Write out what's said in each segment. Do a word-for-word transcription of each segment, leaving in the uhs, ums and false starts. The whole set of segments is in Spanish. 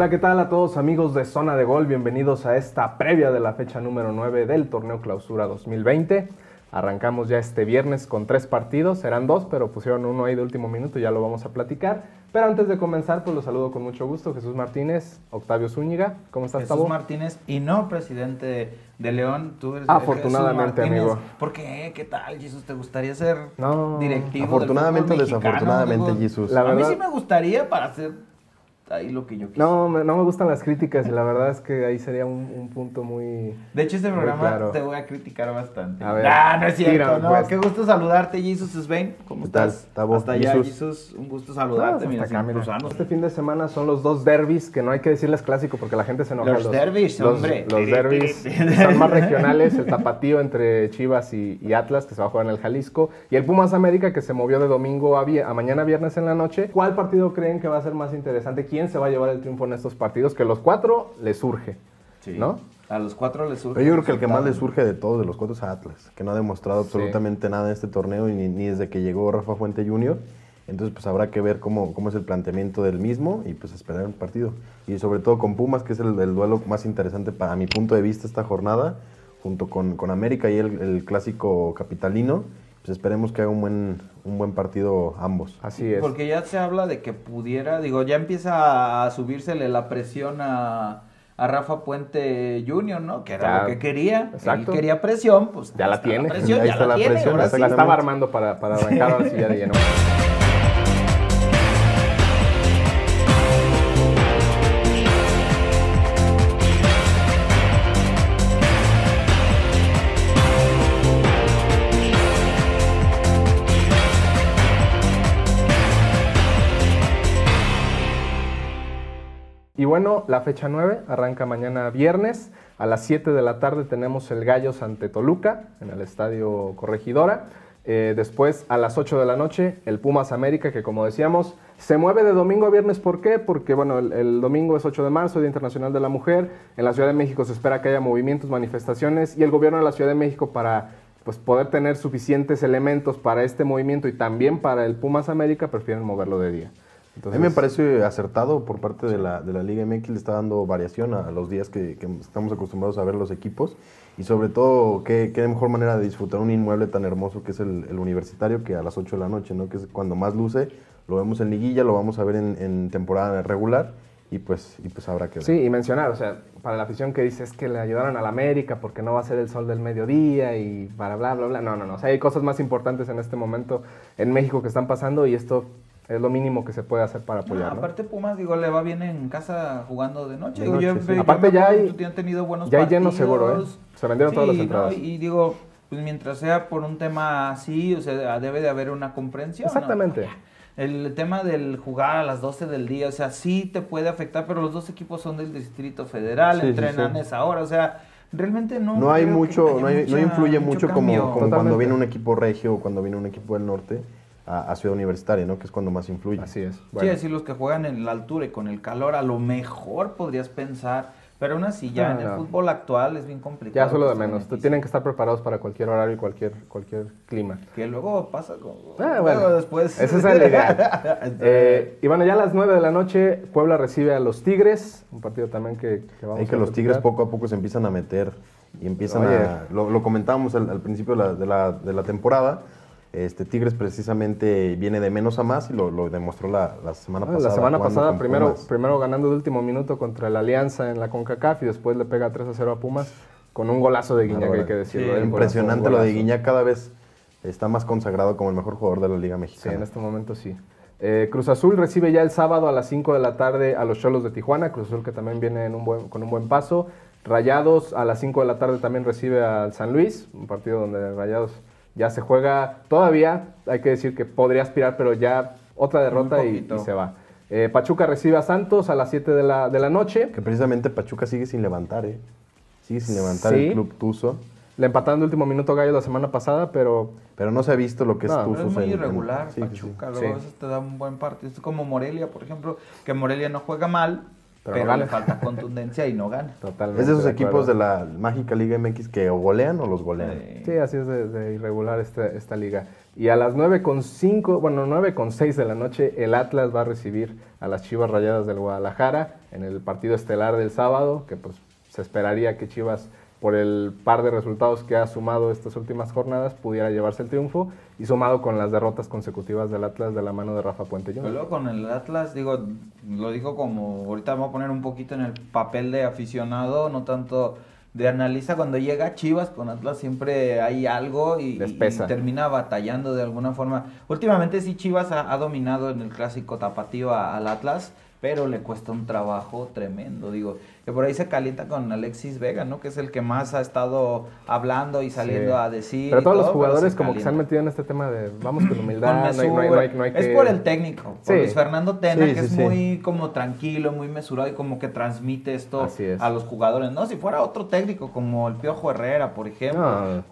Hola, ¿qué tal a todos amigos de Zona de Gol? Bienvenidos a esta previa de la fecha número nueve del Torneo Clausura dos mil veinte. Arrancamos ya este viernes con tres partidos, serán dos, pero pusieron uno ahí de último minuto y ya lo vamos a platicar. Pero antes de comenzar, pues los saludo con mucho gusto. Jesús Martínez, Octavio Zúñiga, ¿cómo estás, Jesús Tabo? Martínez y no presidente de, de León, tú eres Afortunadamente, Jesús Martínez. amigo. ¿Por qué? ¿Qué tal, Jesús? ¿Te gustaría ser No, directivo Afortunadamente o del fútbol mexicano? desafortunadamente, Digo, Jesús. La a mí verdad- sí me gustaría para hacer ahí lo que yo quisiera. No, me- no me gustan las críticas y la verdad es que ahí sería un, un punto muy... De hecho, este Muy programa claro. te voy a criticar bastante. A ver, Ah, no es cierto, tírame, no. pues. Qué gusto saludarte, Jesús Svein. ¿Cómo ¿Qué tal, estás? Tabo? Hasta allá, Jesús. Jesús. Un gusto No, saludarte. hasta mira, acá, sin mira. cruzarnos. Este fin de semana son los dos derbis, que no hay que decirles clásico porque la gente se enoja. Los derbis, los, hombre. Los derbis son más regionales, el tapatío entre Chivas y, y Atlas, que se va a jugar en el Jalisco, y el Pumas América, que se movió de domingo a, vi- a mañana viernes en la noche. ¿Cuál partido creen que va a ser más interesante? ¿Quién se va a llevar el triunfo en estos partidos? Que los cuatro les surge, Sí. ¿no? A los cuatro les surge. Pero yo creo que el que más le resultado. surge de todos, de los cuatro, es a Atlas, que no ha demostrado absolutamente nada en este torneo y ni, ni desde que llegó Rafa Fuente junior Entonces, pues habrá que ver cómo, cómo es el planteamiento del mismo y pues esperar el partido. Y sobre todo con Pumas, que es el, el duelo más interesante para mi punto de vista esta jornada, junto con, con América y el, el clásico capitalino. Pues esperemos que haga un buen, un buen partido ambos. Así es. Porque ya se habla de que pudiera, digo, ya empieza a subírsele la presión a, a Rafa Puente junior, ¿no? Que era Ya, lo que quería. exacto. Él quería presión, pues Ya la está tiene. presión, Ahí ya está la la tiene, presión, ahora Se sí. la estaba exactamente. armando para, para arrancar ahora sí ya de lleno. Y bueno, la fecha nueve arranca mañana viernes. A las siete de la tarde tenemos el Gallos ante Toluca en el Estadio Corregidora. Eh, después, a las ocho de la noche, el Pumas América, que como decíamos, se mueve de domingo a viernes. ¿Por qué? Porque bueno, el, el domingo es ocho de marzo, Día Internacional de la Mujer. En la Ciudad de México se espera que haya movimientos, manifestaciones, y el gobierno de la Ciudad de México, para pues, poder tener suficientes elementos para este movimiento y también para el Pumas América, prefieren moverlo de día. A mí me parece acertado por parte de la, de la Liga M X, le está dando variación a, a los días que, que estamos acostumbrados a ver los equipos y sobre todo qué, qué mejor manera de disfrutar un inmueble tan hermoso que es el, el Universitario, que a las ocho de la noche, ¿no? Que es cuando más luce, lo vemos en liguilla, lo vamos a ver en, en temporada regular y pues, y pues habrá que ver. Sí, y mencionar, o sea, para la afición que dice es que le ayudaron a la América porque no va a ser el sol del mediodía y para bla, bla, bla. No, no, no. O sea, hay cosas más importantes en este momento en México que están pasando y esto es lo mínimo que se puede hacer para apoyar, No, ¿no? aparte Pumas, digo, le va bien en casa jugando de noche. De Digo, yo- noche, sí. yo Aparte me ya acuerdo hay- que han tenido buenos ya hay partidos. lleno seguro, ¿eh? Se vendieron todas las Sí, entradas. ¿no? Y digo, pues mientras sea por un tema así, o sea, debe de haber una comprensión, ¿no? Exactamente. El tema del jugar a las doce del día, o sea, sí te puede afectar, pero los dos equipos son del Distrito Federal, Sí, sí, entrenan sí. a esa hora, o sea, realmente no. No hay creo que mucho, haya no, hay- no mucha- influye mucho, como, cambio. como cuando Totalmente. viene un equipo regio o cuando viene un equipo del norte a, a Ciudad Universitaria, ¿no? Que es cuando más influye. Así es. Sí, Bueno. así los que juegan en la altura y con el calor, a lo mejor podrías pensar, pero aún así ya No, en no. el fútbol actual es bien complicado. Ya solo que de se menos. beneficien. Tienen que estar preparados para cualquier horario y cualquier, cualquier clima. Que luego pasa con... Ah, luego bueno, después... ese es el ideal. Eh, y bueno, ya a las nueve de la noche, Puebla recibe a los Tigres, un partido también que, que vamos Hay que a los Tigres platicar. poco a poco se empiezan a meter y empiezan Oye. a... Lo, lo comentábamos al, al principio de la, de la- de la temporada. Este Tigres precisamente viene de menos a más y lo, lo demostró la, la semana Ah, pasada. la semana jugando pasada, con primero, Pumas. primero ganando de último minuto contra el Alianza en la CONCACAF y después le pega tres a cero a Pumas con un golazo de Guiñac, hay que decirlo. Sí, ¿eh? Un Impresionante golazo, un lo de golazo. Guiñac, cada vez está más consagrado como el mejor jugador de la Liga Sí, Mexicana. en este momento sí. Eh, Cruz Azul recibe ya el sábado a las cinco de la tarde a los Xolos de Tijuana. Cruz Azul que también viene en un buen, con un buen paso. Rayados a las cinco de la tarde también recibe al San Luis, un partido donde Rayados ya se juega todavía. Hay que decir que podría aspirar, pero ya otra derrota y, poquito. y se va. Eh, Pachuca recibe a Santos a las siete de la, de la noche. Que precisamente Pachuca sigue sin levantar, ¿eh? Sigue sin levantar Sí. el club Tuzo. Le empataron de último minuto Gallo la semana pasada, pero Pero no se ha visto lo que es No, Tuzos. Es muy en- en- irregular, sí, sí, sí. Pachuca, luego Sí. a veces te da un buen partido. Es como Morelia, por ejemplo, que Morelia no juega mal, pero, pero no le gana. falta contundencia y no gana. Totalmente Es de esos de equipos de acuerdo. la mágica Liga M X que o golean o los golean. Eh, Sí, así es de, de irregular esta, esta liga. Y a las nueve con cinco, bueno, nueve con seis de la noche, el Atlas va a recibir a las Chivas Rayadas del Guadalajara en el partido estelar del sábado, que pues se esperaría que Chivas, por el par de resultados que ha sumado estas últimas jornadas, pudiera llevarse el triunfo, y sumado con las derrotas consecutivas del Atlas de la mano de Rafa Puente Pero junior luego con el Atlas, digo, lo digo como, ahorita me voy a poner un poquito en el papel de aficionado, no tanto de analista. Cuando llega Chivas con Atlas siempre hay algo y, Les y pesa. termina batallando de alguna forma. Últimamente sí Chivas ha, ha dominado en el clásico tapatío a- al Atlas, pero le cuesta un trabajo tremendo, digo, que por ahí se calienta con Alexis Vega, ¿no? Que es el que más ha estado hablando y saliendo Sí. a decir. Pero y todos los todo, pero jugadores se como que se han calienta. metido en este tema de vamos con Con humildad, no hay, no hay- mesura. no hay- no hay Es que- por el técnico, por Sí. Luis Fernando Tena, Sí, que sí, es sí. muy como tranquilo, muy mesurado y como que transmite esto Así es. a los jugadores. No, si fuera otro técnico como el Piojo Herrera, por ejemplo, No.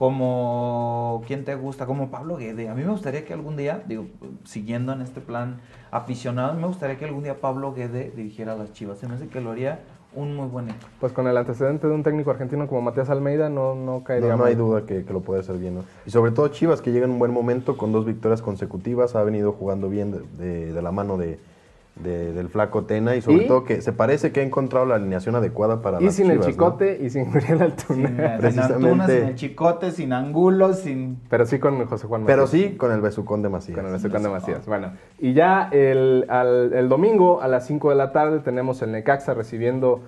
como ¿quién te gusta? Como Pablo Guede. A mí me gustaría que algún día, digo, siguiendo en este plan aficionado, me gustaría que algún día Pablo Guede dirigiera a las Chivas. Se me hace que lo haría un muy buen equipo. Pues con el antecedente de un técnico argentino como Matías Almeida no, no caería No, no mal. hay duda que, que lo puede hacer bien, ¿no? Y sobre todo Chivas, que llega en un buen momento con dos victorias consecutivas, ha venido jugando bien de, de- de la mano de, de- del flaco Tena y sobre ¿Y? todo que se parece que ha encontrado la alineación adecuada para Y las sin Chivas, el ¿no? Chicote y sin Uriel Altuna. Sin, sin Precisamente. Antuna, sin el Chicote, sin Angulo, sin... Pero sí con José Juan Pero Macías. sí con el besucón de Macías. Con el Besucón de Macías. Bueno, y ya el, al- el domingo a las cinco de la tarde tenemos el Necaxa recibiendo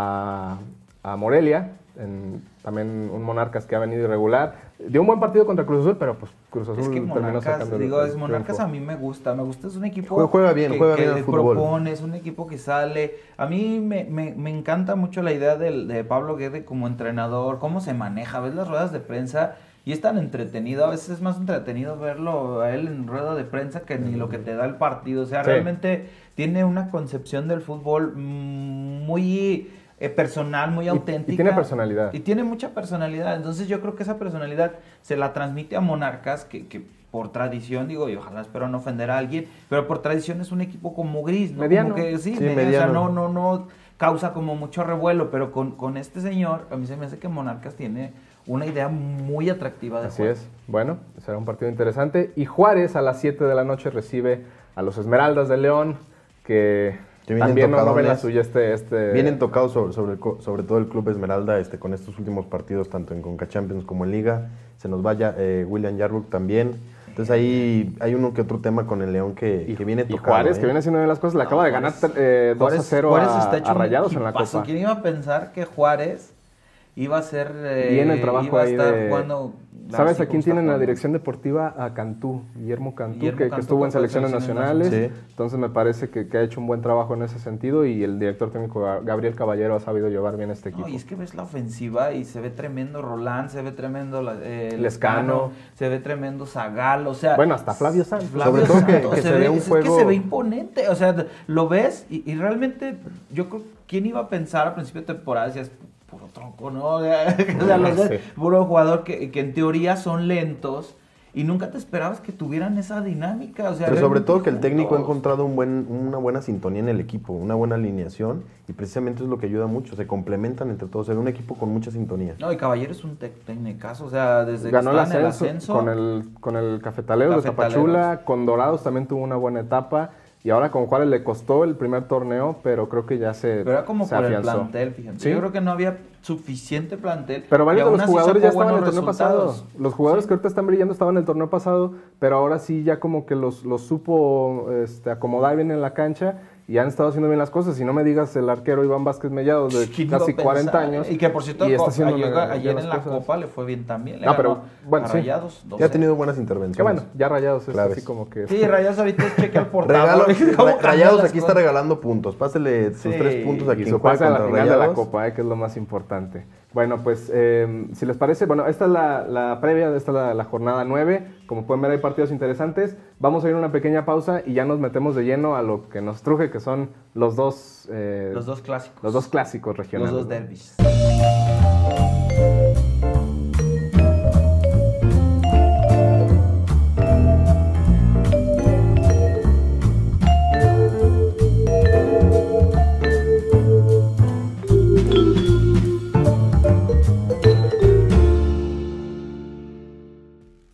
a, a Morelia, en- también un Monarcas que ha venido irregular. Dio un buen partido contra Cruz Azul, pero pues Cruz Azul Es que terminó Monarcas, sacando el- digo, el es Monarcas triunfo. a mí me gusta, me gusta, es un equipo Juega- juega bien, que, juega que bien al fútbol. propone, es un equipo que sale. A mí me, me, me encanta mucho la idea del, de Pablo Guede como entrenador, cómo se maneja, ves las ruedas de prensa y es tan entretenido, a veces es más entretenido verlo a él en rueda de prensa que ni lo que te da el partido, o sea, Sí. realmente tiene una concepción del fútbol mm, muy... eh, personal, muy Y- auténtica. y tiene personalidad. Y tiene mucha personalidad. Entonces yo creo que esa personalidad se la transmite a Monarcas, que, que por tradición, digo, y ojalá espero no ofender a alguien, pero por tradición es un equipo como gris, ¿no? Mediano. Como que, sí, Sí, mediano, o sea, mediano. no, no, no causa como mucho revuelo, pero con, con este señor, a mí se me hace que Monarcas tiene una idea muy atractiva de Así juego. es. Bueno, será un partido interesante. Y Juárez a las siete de la noche recibe a los Esmeraldas de León, que, Que vienen también no, no ven la tocadones. suya este... este Vienen tocados sobre, sobre, el co- sobre todo el Club Esmeralda este, con estos últimos partidos, tanto en Conca Champions como en Liga. Se nos vaya eh, William Yarbrough también. Entonces ahí hay uno que otro tema con el León que, y, que viene y tocado. Juárez, ¿eh? que viene haciendo bien las cosas, le acaba de ganar Juárez- eh, dos a Juárez- cero Juárez a, está hecho a un Rayados en la equipazo. Copa. ¿Quién iba a pensar que Juárez iba a ser eh, Viene el trabajo iba a ahí estar de- jugando ¿Sabes así a quién como tienen en está la jugando? dirección deportiva? A Cantú, Guillermo Cantú, Guillermo que, que Cantú, estuvo en que fue selecciones selecciones nacionales. nacionales. Sí. Entonces me parece que, que ha hecho un buen trabajo en ese sentido y el director técnico Gabriel Caballero ha sabido llevar bien este equipo. No, y es que ves la ofensiva y se ve tremendo Roland, se ve tremendo la- eh, Lescano. se ve tremendo Zagal, o sea... Bueno, hasta Flavio Santos. Flavio Sobre todo que- Santos, que se ve un es que juego- se ve imponente, o sea, lo ves y, y realmente yo creo, ¿quién iba a pensar a principio de temporada? Decías, puro tronco, ¿no? O sea, los ves, Sí. puro jugador que, que en teoría son lentos y nunca te esperabas que tuvieran esa dinámica, o sea... Pero sobre realmente todo que el técnico ha juntos. encontrado un buen, una buena sintonía en el equipo, una buena alineación y precisamente es lo que ayuda mucho, se complementan entre todos, es un equipo con mucha sintonía. No, y Caballero es un tec- tecnicazo, o sea, desde Ganó que el está en el ascenso, ascenso... con el con el Cafetaleros de Cafetaleros. Tapachula, con Dorados también tuvo una buena etapa y ahora con Juárez le costó el primer torneo, pero creo que ya se Pero era como se por el afianzó. plantel, fíjate. Sí. Yo creo que no había suficiente plantel. Pero varios y de aún los así jugadores sacó ya estaban en el buenos torneo pasado. resultados. Los jugadores Sí. que ahorita están brillando estaban en el torneo pasado, pero ahora sí ya como que los, los supo este, acomodar bien en la cancha y han estado haciendo bien las cosas. Y no me digas el arquero Iván Vázquez Mellado de ¿Quién iba a casi pensar? cuarenta años. Y que por cierto, y está co- haciendo ayer, bien ayer las en la cosas. Copa le fue bien también. Le No, ganó pero, bueno, a sí. Rayados. Ya ha doce. tenido buenas intervenciones. Que bueno, ya Rayados es Claves. así como que... Sí, Rayados ahorita es cheque al portador. Regalo, ¿Cómo Ra- cambian Rayados las aquí está cosas? regalando puntos. Pásele sus Sí, tres puntos a y quien su juega pase a la contra final de la Rayados. Copa, eh, que es lo más importante. Bueno, pues eh, si les parece, bueno, esta es la, la previa, esta es la, la jornada nueve. Como pueden ver hay partidos interesantes. Vamos a ir a una pequeña pausa y ya nos metemos de lleno a lo que nos truje, que son los dos, eh, Los dos clásicos. los dos clásicos Los regionales. dos ¿no? derbis.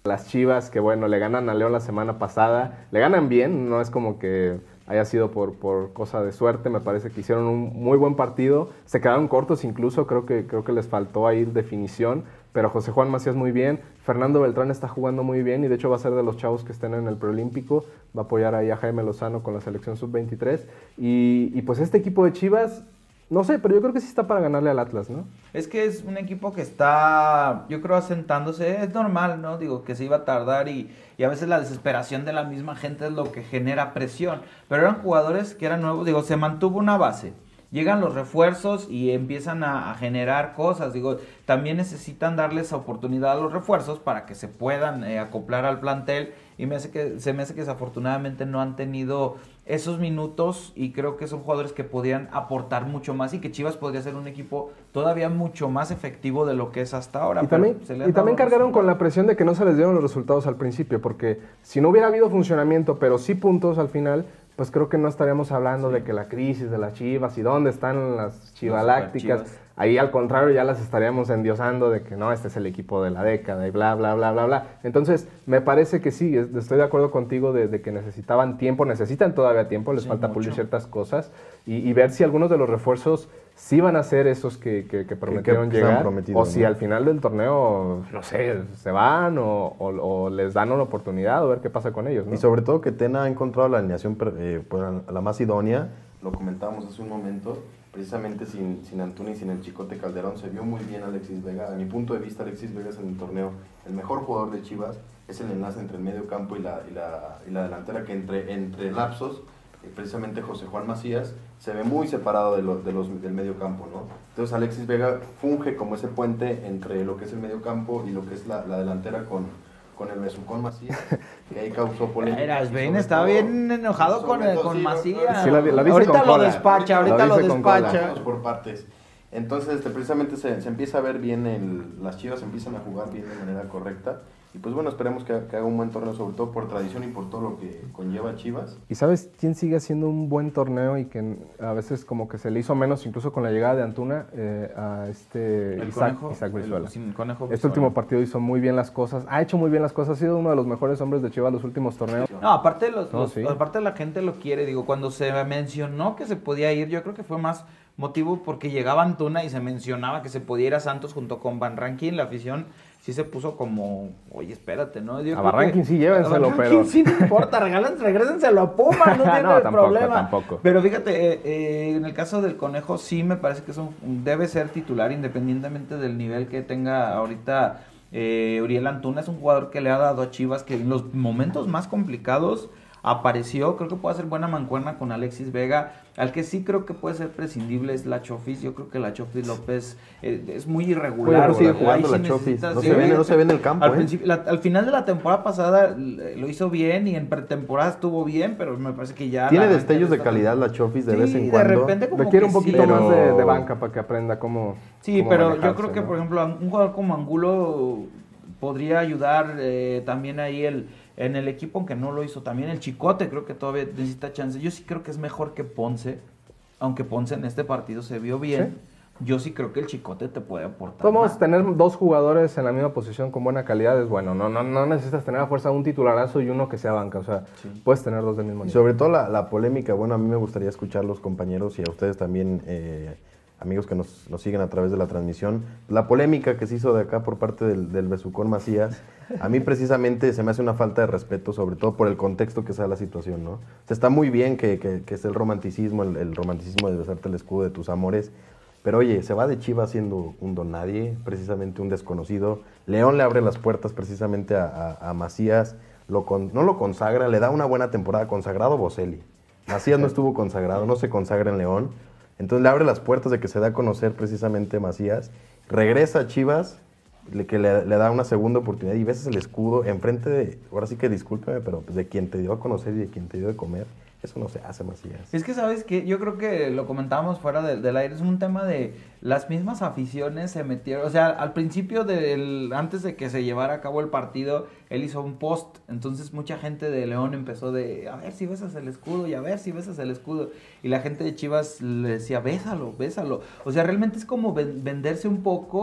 Las Chivas, que bueno, le ganan a León la semana pasada, le ganan bien, no es como que haya sido por, por cosa de suerte, me parece que hicieron un muy buen partido, se quedaron cortos incluso, creo que, creo que les faltó ahí definición, pero José Juan Macías muy bien, Fernando Beltrán está jugando muy bien y de hecho va a ser de los chavos que estén en el preolímpico, va a apoyar ahí a Jaime Lozano con la selección sub veintitrés y, y pues este equipo de Chivas, no sé, pero yo creo que sí está para ganarle al Atlas, ¿no? Es que es un equipo que está, yo creo, asentándose, es normal, ¿no? Digo, que se iba a tardar y, y a veces la desesperación de la misma gente es lo que genera presión, pero eran jugadores que eran nuevos, digo, se mantuvo una base. Llegan los refuerzos y empiezan a, a generar cosas. Digo, también necesitan darles oportunidad a los refuerzos para que se puedan eh, acoplar al plantel. Y me hace que, se me hace que desafortunadamente no han tenido esos minutos y creo que son jugadores que podrían aportar mucho más y que Chivas podría ser un equipo todavía mucho más efectivo de lo que es hasta ahora. Y también, y también cargaron con la presión de que no se les dieron los resultados al principio, porque si no hubiera habido funcionamiento, pero sí puntos al final, pues creo que no estaríamos hablando sí. de que la crisis de las Chivas y dónde están las chivalácticas. Ahí al contrario ya las estaríamos endiosando de que no, este es el equipo de la década y bla, bla, bla, bla, bla. Entonces, me parece que sí, estoy de acuerdo contigo de, de que necesitaban tiempo, necesitan todavía tiempo, les sí, falta mucho. pulir ciertas cosas y, y ver si algunos de los refuerzos sí van a ser esos que, que, que prometieron que, que llegar o ¿no? si al final del torneo, no sé, se van o, o, o les dan una oportunidad o ver qué pasa con ellos, ¿no? Y sobre todo que Tena ha encontrado la alineación eh, pues, la más idónea, lo comentábamos hace un momento, precisamente sin, sin Antuna y sin el Chicote Calderón, se vio muy bien Alexis Vega. A mi punto de vista, Alexis Vega es en el torneo el mejor jugador de Chivas, es el enlace entre el medio campo y la, y la, y la delantera, que entre, entre lapsos, eh, precisamente José Juan Macías, se ve muy separado de los, de los, del medio campo, ¿no? Entonces Alexis Vega funge como ese puente entre lo que es el medio campo y lo que es la, la delantera con... con el Besucón Macías, que ahí causó polémica. Eras bien, está todo, bien enojado con, todo, con sí, Macías. Sí, la, la ahorita con lo cola. despacha, ahorita lo despacha. Por partes. Entonces, este, precisamente se, se empieza a ver bien, el, las Chivas empiezan a jugar bien de manera correcta. Y pues bueno, esperemos que, que haga un buen torneo, sobre todo por tradición y por todo lo que conlleva Chivas. ¿Y sabes quién sigue haciendo un buen torneo y que a veces como que se le hizo menos, incluso con la llegada de Antuna, eh, a este el Isaac, conejo, Isaac Brizuela? El, el conejo este último partido hizo muy bien las cosas, ha hecho muy bien las cosas, ha sido uno de los mejores hombres de Chivas los últimos torneos. No, aparte, los, no, los, sí. aparte la gente lo quiere, digo, cuando se mencionó que se podía ir, yo creo que fue más motivo porque llegaba Antuna y se mencionaba que se podía ir a Santos junto con Van Rankin, la afición sí se puso como, oye, espérate, ¿no? Yo a Barranquín sí, llévenselo, a pero... sí, no importa, regálense, regrésenselo a Puma, no tiene no, tampoco, problema. Tampoco. Pero fíjate, eh, eh, en el caso del Conejo sí me parece que eso debe ser titular independientemente del nivel que tenga ahorita eh, Uriel Antuna. Es un jugador que le ha dado a Chivas que en los momentos más complicados apareció, creo que puede hacer buena mancuerna con Alexis Vega. Al que sí creo que puede ser prescindible es la Chofis. Yo creo que la Chofis López eh, es muy irregular. Sigue jugando la Chofis. No, se ve, no se ve en el campo. Al, ¿eh? principio, la, al final de la temporada pasada lo hizo bien y en pretemporada estuvo bien, pero me parece que ya... Tiene destellos de calidad la Chofis de sí, vez en cuando. De repente como requiere que un poquito sí, más pero... de, de banca para que aprenda cómo... Sí, cómo pero yo creo que, ¿no? por ejemplo, un jugador como Angulo podría ayudar eh, también ahí el... en el equipo, aunque no lo hizo también el Chicote, creo que todavía necesita chance. Yo sí creo que es mejor que Ponce, aunque Ponce en este partido se vio bien. ¿Sí? Yo sí creo que el Chicote te puede aportar. Podemos tener dos jugadores en la misma posición con buena calidad, es bueno. No, no, no necesitas tener a fuerza un titularazo y uno que sea banca. O sea, sí. puedes tener dos del mismo nivel. Y sobre todo la, la polémica, bueno, a mí me gustaría escuchar los compañeros y a ustedes también, eh, amigos que nos, nos siguen a través de la transmisión. La polémica que se hizo de acá por parte del, del Besucón Macías, a mí precisamente se me hace una falta de respeto, sobre todo por el contexto que sea la situación, ¿no? O sea, está muy bien que, que, que esté el romanticismo, el, el romanticismo de besarte el escudo de tus amores, pero oye, se va de Chivas siendo un don nadie, precisamente un desconocido. León le abre las puertas precisamente a, a, a Macías, lo con, no lo consagra, le da una buena temporada, consagrado Boselli. Macías no estuvo consagrado, no se consagra en León. Entonces le abre las puertas de que se da a conocer precisamente Macías, regresa a Chivas, le, que le, le da una segunda oportunidad y ves el escudo enfrente de, ahora sí que discúlpeme, pero pues de quien te dio a conocer y de quien te dio de comer, eso no se hace, Macías. Es que, ¿sabes qué? Yo creo que lo comentábamos fuera de, del aire, es un tema de las mismas aficiones se metieron, o sea, al principio, del, antes de que se llevara a cabo el partido, él hizo un post, entonces mucha gente de León empezó de, a ver si besas el escudo y a ver si besas el escudo, y la gente de Chivas le decía, bésalo, bésalo, o sea, realmente es como ven, venderse un poco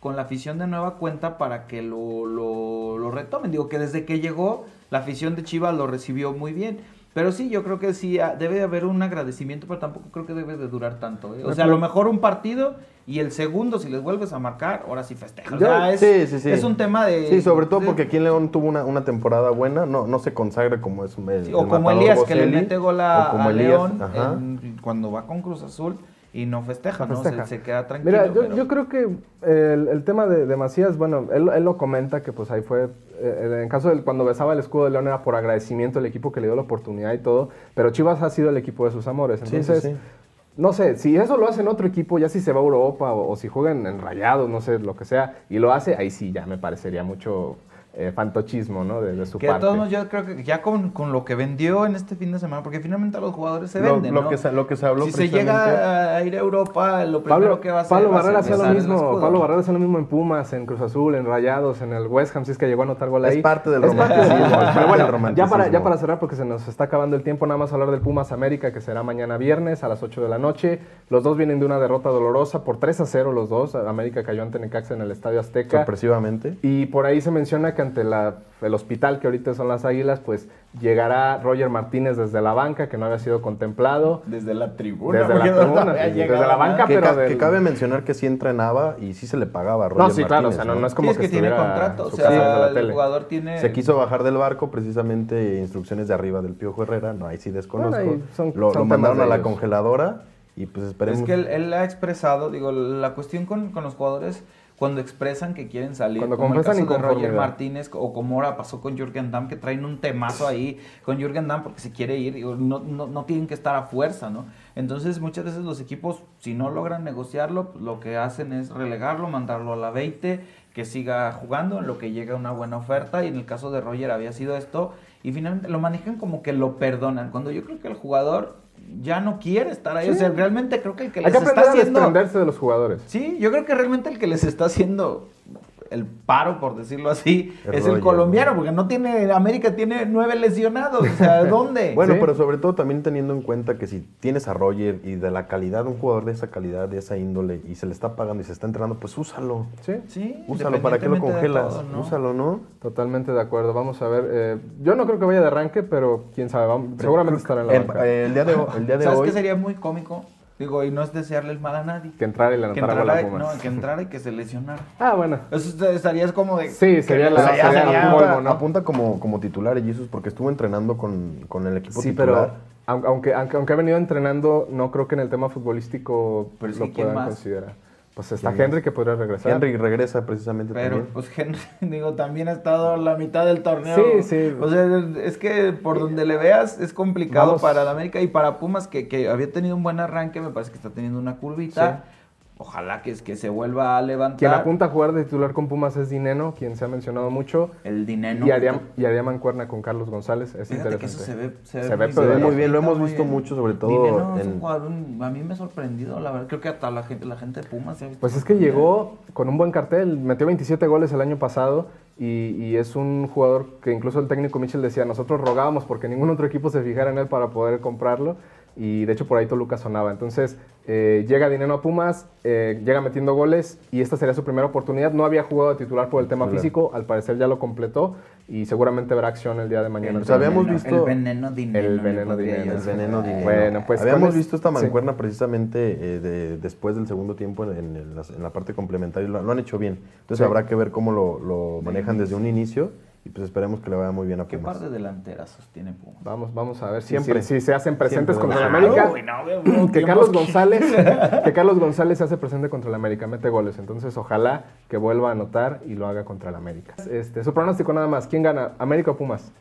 con la afición de nueva cuenta para que lo, lo, lo retomen. Digo que desde que llegó, la afición de Chivas lo recibió muy bien. Pero sí, yo creo que sí, debe de haber un agradecimiento, pero tampoco creo que debe de durar tanto. ¿eh? O sea, a lo mejor un partido y el segundo, si les vuelves a marcar, ahora sí festejas. O sea, es, sí, sí, sí. es un tema de... Sí, sobre todo de, porque aquí en León tuvo una, una temporada buena, no, no se consagra como es el, sí, o el como Elías, Bocelli, que le mete gol a, a Elías, León en, cuando va con Cruz Azul. Y no festeja, no, festeja. Se, se queda tranquilo. Mira, yo, pero... yo creo que el, el tema de, de Macías, bueno, él, él lo comenta que pues ahí fue, eh, en caso de cuando besaba el escudo de León era por agradecimiento al equipo que le dio la oportunidad y todo, pero Chivas ha sido el equipo de sus amores, entonces, sí, sí, sí. no sé, si eso lo hace en otro equipo, ya si se va a Europa o, o si juega en, en Rayados, no sé, lo que sea, y lo hace, ahí sí ya me parecería mucho... Eh, fantochismo, ¿no? De, de su que parte. Que de todos modos yo creo que ya con, con lo que vendió en este fin de semana, porque finalmente a los jugadores se lo, venden, lo ¿no? Que se, lo que se habló si se llega a ir a Europa, lo primero Pablo, que va a hacer Pablo va Barrera hacía lo mismo, Pablo Barrera hacía lo mismo en Pumas, en Cruz Azul, en Rayados, en el West Ham, si es que llegó a anotar gol ahí. Es parte del es romanticismo. Parte del, pero bueno, romanticismo. Ya, para, ya para cerrar, porque se nos está acabando el tiempo, nada más hablar del Pumas América, que será mañana viernes a las ocho de la noche. Los dos vienen de una derrota dolorosa, por tres a cero los dos. América cayó ante Necaxa en el Estadio Azteca. Sorpresivamente. Y por ahí se menciona que ante la, el hospital, que ahorita son las Águilas, pues llegará Roger Martínez desde la banca, que no había sido contemplado. Desde la tribuna. Desde la tribuna, desde la banca, que, pero ca del... que cabe mencionar que sí entrenaba y sí se le pagaba a Roger No, sí, Martínez, claro, o sea, no, no es como sí, que, es que tiene contrato, o sea, el tele. jugador tiene... Se quiso bajar del barco, precisamente instrucciones de arriba del Piojo Herrera, no, ahí sí desconozco. Bueno, ahí son, lo, son lo mandaron a la congeladora y pues esperemos. Es que él, él ha expresado, digo, la cuestión con, con los jugadores... Cuando expresan que quieren salir, Cuando como el caso de Roger Roger Martínez, o como ahora pasó con Jürgen Damm, que traen un temazo ahí con Jürgen Damm porque se quiere ir, digo, no, no, no tienen que estar a fuerza, ¿no? Entonces muchas veces los equipos, si no logran negociarlo, pues, lo que hacen es relegarlo, mandarlo a la veinte, que siga jugando en lo que llega una buena oferta, y en el caso de Roger había sido esto, y finalmente lo manejan como que lo perdonan, cuando yo creo que el jugador... ya no quiere estar ahí, sí. O sea, realmente creo que el que les Hay que está haciendo... Hay que desprenderse de los jugadores. Sí, yo creo que realmente el que les está haciendo el paro, por decirlo así, el es Roger, el colombiano, porque no tiene, América tiene nueve lesionados, o sea, ¿dónde? Bueno, ¿Sí? Pero sobre todo también teniendo en cuenta que si tienes a Roger y de la calidad, un jugador de esa calidad, de esa índole, y se le está pagando y se está entrenando, pues úsalo. Sí, sí. Úsalo, ¿para qué lo congelas? Todo, ¿no? Úsalo, ¿no? Totalmente de acuerdo, vamos a ver, eh, yo no creo que vaya de arranque, pero quién sabe, vamos, seguramente estará en la el, banca. Eh, el día de, el día de ¿Sabes hoy... qué sería muy cómico? Digo, y no es desearle el mal a nadie. Que entrara y le anotara la Pumas. No, que entrara y que se lesionara. Ah, bueno. Eso estarías como de... Sí, sería la... Sería, sería sería, polvo, apunta, ¿no? apunta como, como titular Jesus porque estuvo entrenando con, con el equipo sí, titular. Pero aunque, aunque, aunque ha venido entrenando, no creo que en el tema futbolístico pero lo sí, puedan más? considerar. Pues está Henry más? Que podría regresar. Henry regresa precisamente pero, también. Pero pues Henry, digo, también ha estado la mitad del torneo. Sí, sí. O sea, es que por donde le veas es complicado Vamos. Para la América y para Pumas, que, que había tenido un buen arranque, me parece que está teniendo una curvita. Sí. Ojalá que, es que se vuelva a levantar. Quien apunta a jugar de titular con Pumas es Dineno, quien se ha mencionado mucho. El Dineno. Y haría, y haría mancuerna con Carlos González. Es Fíjate interesante. Que eso se ve, se se ve, ve, se ve muy bien. Lo hemos muy visto bien. mucho, sobre todo. Dineno en... es un jugador, a mí me ha sorprendido, la verdad. Creo que hasta la gente, la gente de Pumas se ha visto. Pues es que llegó con un buen cartel. Metió veintisiete goles el año pasado. Y, y es un jugador que incluso el técnico Michel decía, nosotros rogábamos porque ningún otro equipo se fijara en él para poder comprarlo. Y de hecho por ahí Toluca sonaba. Entonces eh, llega Dineno a Pumas, eh, llega metiendo goles y esta sería su primera oportunidad. No había jugado de titular por el tema claro. físico, al parecer ya lo completó y seguramente verá acción el día de mañana. Pues habíamos visto el veneno Dineno. El veneno Dineno. El veneno Dineno. Bueno, pues habíamos es... visto esta mancuerna sí. precisamente eh, de, después del segundo tiempo en, en, en, la, en la parte complementaria. Lo, lo han hecho bien. Entonces sí. habrá que ver cómo lo, lo manejan desde un inicio. Y pues esperemos que le vaya muy bien a Pumas. ¿Qué par de delanteras sostiene Pumas? Vamos, vamos a ver. Siempre, si sí, se hacen presentes siempre, contra ¿no? el América. Uy, no, no, que Carlos González, que Carlos González se hace presente contra el América, mete goles. Entonces, ojalá que vuelva a anotar y lo haga contra el América. Este, su pronóstico nada más. ¿Quién gana? ¿América o Pumas?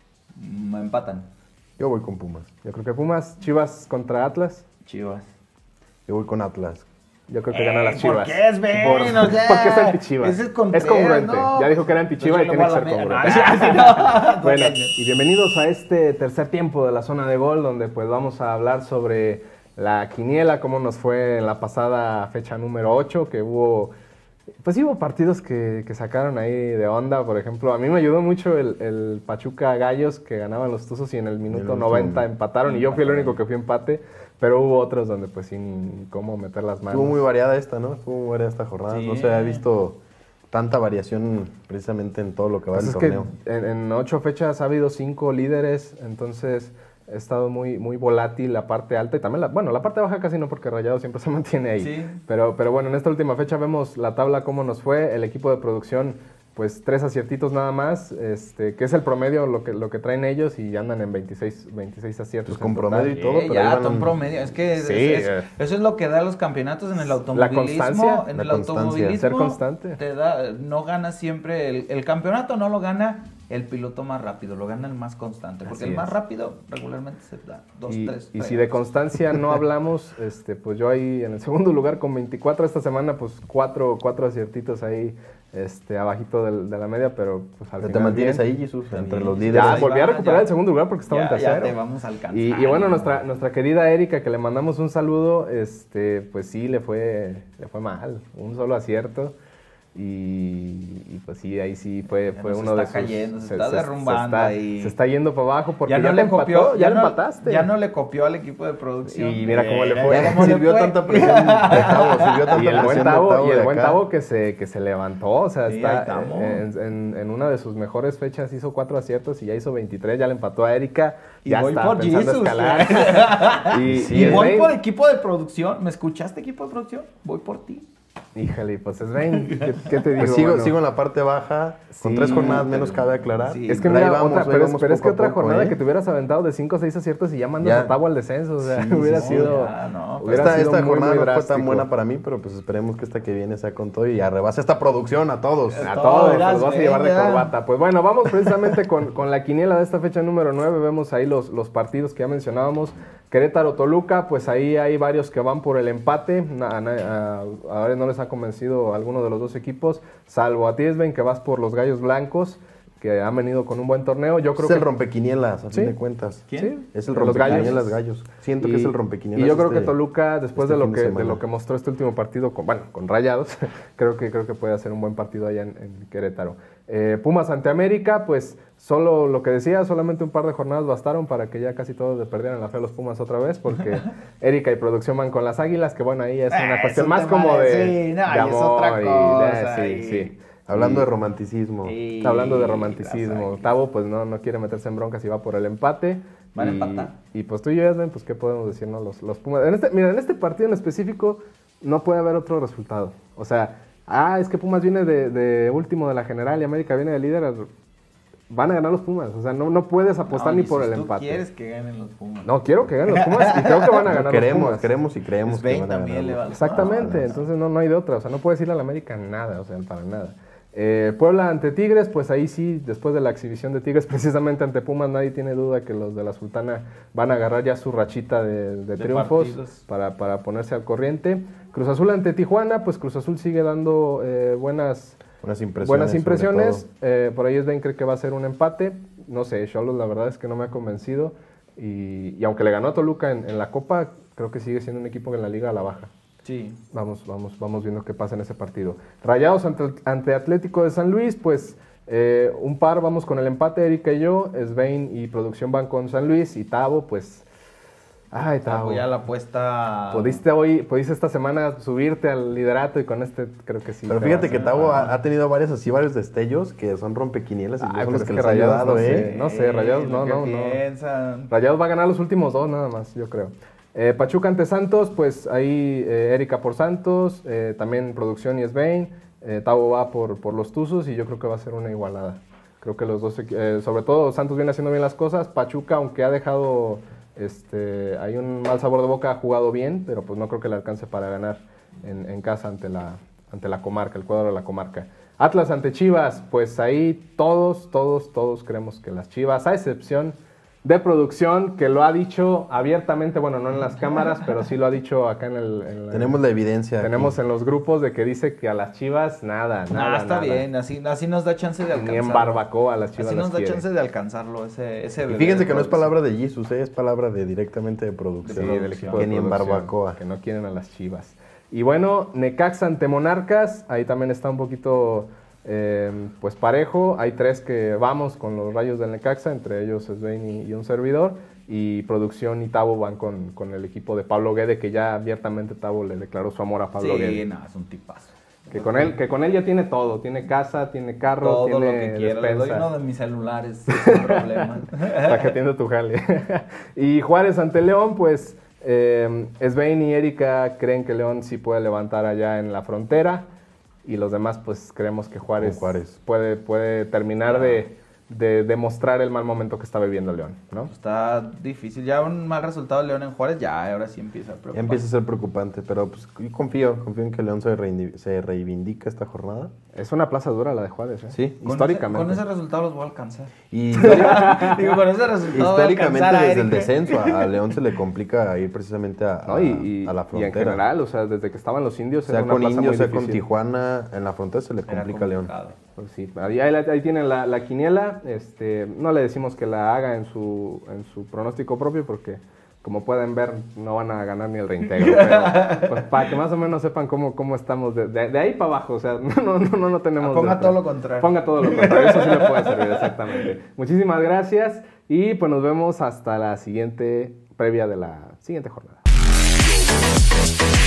Me empatan. Yo voy con Pumas. Yo creo que Pumas. Chivas contra Atlas. Chivas. Yo voy con Atlas. Yo creo que eh, gana las Chivas. ¿Por qué es Ben? Por, o sea, porque es anti-Chivas. Es, es congruente. No, ya dijo que era anti-Chiva y tiene que ser congruente. No, no, bueno, y bienvenidos a este tercer tiempo de la Zona de Gol, donde pues vamos a hablar sobre la quiniela, cómo nos fue en la pasada fecha número ocho, que hubo Pues sí hubo partidos que, que sacaron ahí de onda, por ejemplo, a mí me ayudó mucho el, el Pachuca Gallos que ganaban los Tuzos y en el minuto el noventa último. empataron y yo fui el único que fui empate, pero hubo otros donde pues sin cómo meter las manos. Estuvo muy variada esta, ¿no? Estuvo muy variada esta jornada. Sí. No se ha visto tanta variación precisamente en todo lo que va Pues del es torneo. que en, en ocho fechas ha habido cinco líderes, entonces ha estado muy, muy volátil la parte alta y también la, bueno, la parte baja casi no porque Rayados siempre se mantiene ahí. Sí. Pero, pero bueno, en esta última fecha vemos la tabla cómo nos fue, el equipo de producción pues tres aciertitos nada más, este, que es el promedio lo que, lo que traen ellos y andan en veintiséis, veintiséis aciertos. Pues con en total. promedio y todo, Eh, pero ya, ahí van un en- promedio. Es que es- Sí, es- eh. eso es lo que da los campeonatos en el automovilismo. constancia, en la el constancia. automovilismo Ser constante. te da, no gana siempre el, el campeonato, no lo gana el piloto más rápido, lo gana el más constante. Porque Así el más es. rápido regularmente se da dos, Y, tres. y si tres. de constancia no hablamos, este, pues yo ahí en el segundo lugar con veinticuatro esta semana, pues cuatro, cuatro aciertitos ahí este, abajito del- de la media, pero pues al Pero te final mantienes bien. ahí, Jesús, entre bien. los Ya, líderes. Ya, ahí volví a va, recuperar ya. el segundo lugar porque estaba en Ya, ya tercero. te vamos a alcanzar. Y, y bueno, nuestra, nuestra querida Erika, que le mandamos un saludo, este, pues sí, le fue, le fue mal, un solo acierto. Y, y pues sí, ahí sí fue, Ya fue nos uno está de sus... cayendo, se está derrumbando está, ahí. se está yendo para abajo porque ya ya, no te le copió, empató, ya, no, le empataste. ya no le copió al equipo de producción. Y mira cómo le Mira fue. cómo le Sirvió fue. tanta presión de Tavo, sirvió tanta Y el buen presión de Tavo, y el de buen acá. Tavo que se, que se levantó, o sea, Sí, está ahí estamos. en, en- en una de sus mejores fechas hizo cuatro aciertos y ya hizo veintitrés, ya le empató a Erika, Y ya voy está por pensando Jesus, escalar. y, Sí, Y el voy Svein- por equipo de producción. ¿Me escuchaste, equipo de producción? Voy por ti. Híjole, pues Svein, ¿qué, qué te digo? Pues sigo, Bueno, sigo en la parte baja, con Sí, tres jornadas menos pero- cabe aclarar. sí. es que Pero ahí mira, vamos, otra, ahí pero, es, vamos pero es que poco a otra poco, jornada ¿eh? que te hubieras aventado de cinco o seis aciertos y ya mandas Ya. a Tavo al descenso, o sea, Sí, hubiera sí, sido... ya, no, hubiera Esta, sido esta muy, jornada muy no fue tan drástico. buena para mí, pero pues esperemos que esta que viene sea con todo y arrebase esta producción a todos. A Todo, todos verás, los vas a llevar de venga. corbata. Pues bueno, vamos precisamente con, con la quiniela de esta fecha número nueve. Vemos ahí los, los partidos que ya mencionábamos. Querétaro-Toluca, pues ahí hay varios que van por el empate. Na- na- a, a ver, no les ha convencido alguno de los dos equipos, salvo a ti, Sven, que vas por los Gallos Blancos, que han venido con un buen torneo. Yo creo es el que rompequinielas, a Sí. fin de cuentas. ¿Quién? Sí, Es el los Gallos. rompequinielas gallos. Siento que Y- es el rompequinielas. Y yo creo este- que Toluca, después este de lo fin de que de semana. lo que mostró este último partido, con, bueno, con Rayados, creo que creo que puede hacer un buen partido allá en, en Querétaro. Eh, Pumas ante América, pues solo lo que decía, solamente un par de jornadas bastaron para que ya casi todos le perdieran la fe a los Pumas otra vez, porque Erika y producción van con las Águilas, que bueno, ahí es Ah, una es cuestión un más tema como de- de, sí, no, de y es otra amor y de- cosa, sí, y- sí. Hablando Y- de romanticismo. Sí. Hablando de las romanticismo, Águilas. Tavo pues no, no quiere meterse en broncas y va por el empate. Van a y, empatar. Y pues tú y yo, Edwin, pues qué podemos decir, ¿no? Los, los Pumas. En este, mira, en este partido en específico no puede haber otro resultado. O sea, ah, es que Pumas viene de, de último de la general y América viene de líder. Van a ganar los Pumas. O sea, no, no puedes apostar No, ni por Jesus, el tú empate. quieres que ganen los Pumas. No, quiero que ganen los Pumas y creo que van a ganar queremos, los Pumas. queremos y creemos que Svein van a también ganar. le va a- Exactamente, No, no, no. entonces no, no hay de otra, o sea, no puedes ir a la América nada, o sea, para nada. Eh, Puebla ante Tigres, pues ahí sí, después de la exhibición de Tigres, precisamente ante Pumas, nadie tiene duda que los de la Sultana van a agarrar ya su rachita de, de De triunfos partidos. para, para ponerse al corriente. Cruz Azul ante Tijuana, pues Cruz Azul sigue dando eh, buenas, Buenas impresiones. buenas sobre impresiones. todo. Eh, por ahí Sven cree que va a ser un empate. No sé, Xolos la verdad es que no me ha convencido. Y, y aunque le ganó a Toluca en, en la Copa, creo que sigue siendo un equipo que en la liga a la baja. Sí. Vamos, vamos, vamos viendo qué pasa en ese partido. Rayados ante, ante Atlético de San Luis, pues eh, un par, vamos con el empate, Erika y yo. Svein y producción van con San Luis y Tavo, pues. Ay, Tavo. Ya la apuesta. Pudiste hoy, pudiste esta semana subirte al liderato y con este creo que sí. Pero te fíjate vas, que ¿eh? Tavo ha, ha tenido varios así, varios destellos que son rompequinielas y Ay, son pues los es que que les ha Rayados ayudado, no sé. ¿eh? No sé, Rayados, no, lo no, que no. piensan. Rayados va a ganar los últimos dos nada más, yo creo. Eh, Pachuca ante Santos, pues ahí eh, Erika por Santos, eh, también producción y Svein. Eh, Tavo va por, por los Tuzos y yo creo que va a ser una igualada. Creo que los dos, equi- eh, sobre todo Santos viene haciendo bien las cosas. Pachuca, aunque ha dejado este, hay un mal sabor de boca, ha jugado bien, pero pues no creo que le alcance para ganar en, en casa ante la, ante la comarca, el cuadro de la comarca. Atlas ante Chivas, pues ahí todos, todos, todos creemos que las Chivas, a excepción de producción, que lo ha dicho abiertamente, bueno, no en las cámaras, pero sí lo ha dicho acá en el... en la- Tenemos la evidencia. tenemos aquí. en los grupos de que dice que a las Chivas nada, nada, Nah, está nada. bien, así, así nos da chance de Ni alcanzarlo. en barbacoa a las Chivas Así las nos da quiere. chance de alcanzarlo, ese, ese Y bebé fíjense de que no es producción. palabra de Jesus, ¿eh? Es palabra de directamente de Sí, producción. del equipo que de ni en producción, barbacoa. que no quieren a las Chivas. Y bueno, Necaxa ante Monarcas, ahí también está un poquito eh, pues parejo. Hay tres que vamos con los Rayos del Necaxa, entre ellos Svein y, y un servidor. Y Producción y Tabo van con, con el equipo de Pablo Guede, que ya abiertamente Tabo le declaró su amor a Pablo sí, Guede. Sí, no, es un tipazo. Que con él, que con él ya tiene todo, tiene casa, tiene carro, todo tiene lo que quiera. Le doy despensa. uno de mis celulares sin problema. Para que atienda tu jale. Y Juárez ante León, pues eh, Svein y Erika creen que León sí puede levantar allá en la frontera. Y los demás, pues creemos que Juárez, Juárez. Puede, puede terminar de, de demostrar el mal momento que está viviendo León, ¿no? Está difícil. Ya un mal resultado de León en Juárez, ya ahora sí empieza a preocupar. Ya empieza a ser preocupante, pero pues yo confío, confío en que León se, reindi- se reivindica esta jornada. Es una plaza dura la de Juárez, ¿eh? Sí. Con Históricamente. Ese, con ese resultado los voy a alcanzar. Y histórica- Digo, con ese resultado históricamente voy a alcanzar a desde el Eric. descenso a, a León se le complica ir precisamente a, ¿No? a- Y, y- a la y en frontera. general, o sea, desde que estaban los indios, sea era una con plaza Indios, muy sea con difícil. Tijuana, en la frontera se le Era complica a León. complicado. Pues sí, ahí, ahí, ahí tienen la, la quiniela. Este, no le decimos que la haga en su, en su pronóstico propio porque, como pueden ver, no van a ganar ni el reintegro. Pero, pues, para que más o menos sepan cómo, cómo estamos de, de, de ahí para abajo. O sea, no, no, no, no tenemos... Ah, ponga de- todo lo contrario. Ponga todo lo contrario. Eso sí le puede servir, exactamente. Muchísimas gracias y pues nos vemos hasta la siguiente previa de la siguiente jornada.